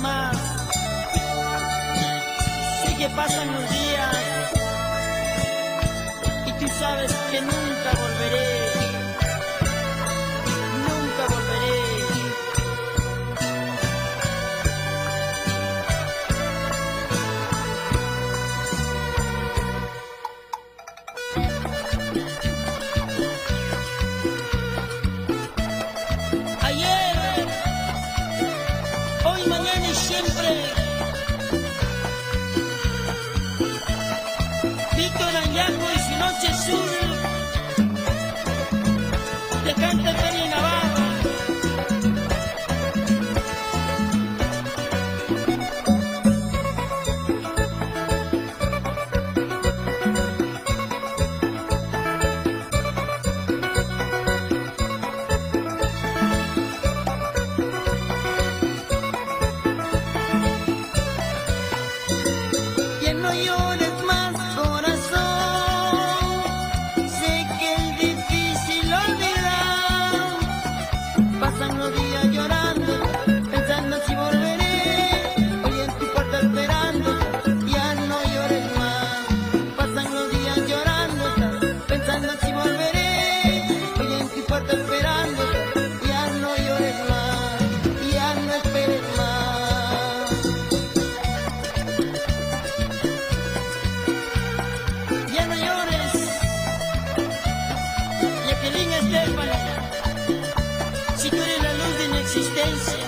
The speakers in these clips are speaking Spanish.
más. Sé que pasan los días y tú sabes que nunca volveré, nunca volveré. Ayer, hoy, mañana y siempre. Víctor Anyango y su Noche Azul. Te canta Tony Navarro. Que no llores más, corazón. Sé que es difícil olvidar. Pasan los días llorando, pensando si volveré. Hoy en tu puerta esperando, ya no llores más. Pasan los días llorando, pensando si volveré. Hoy en tu puerta esperando, ya no llores más, ya no esperes más. Ya no llores, Jacqueline Estefano, si tú eres la luz de mi existencia.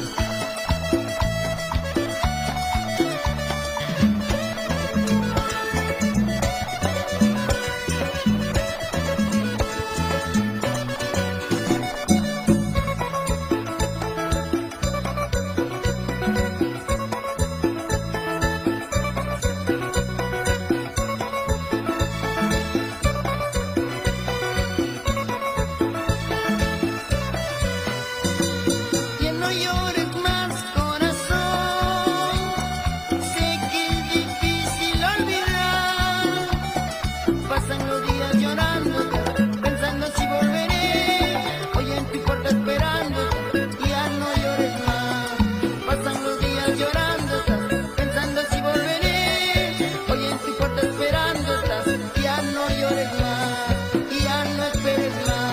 Que no llores más, corazón. Sé que es difícil olvidar. Pasan los días llorando, pensando si volveré. Hoy en tu puerta esperando, ya no llores más. Pasan los días llorando, pensando si volveré. Hoy en tu puerta esperando, ya no llores más, ya no esperes más.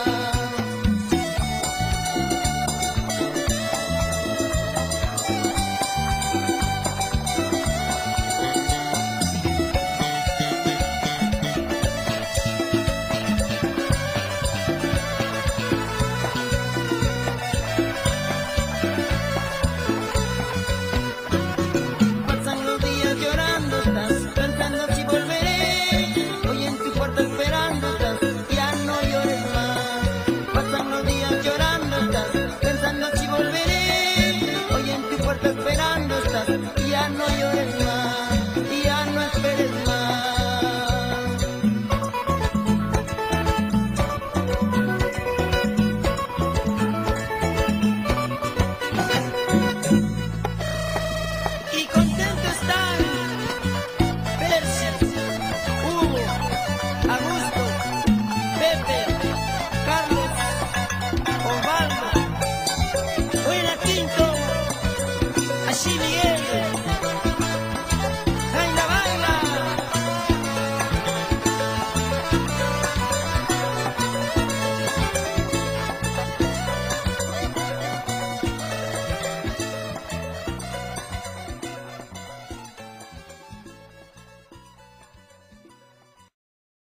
Pasan los días llorando, pensando si volveré. Hoy en tu puerta esperando, ya no llores más. Pasan los días llorando, pensando si volveré. Hoy en tu puerta esperando, ya no llores más, ya no esperes más. Y contento están Percy, Hugo, Augusto, Pepe, Carlos, Osvaldo, Buena Quinto, así bien.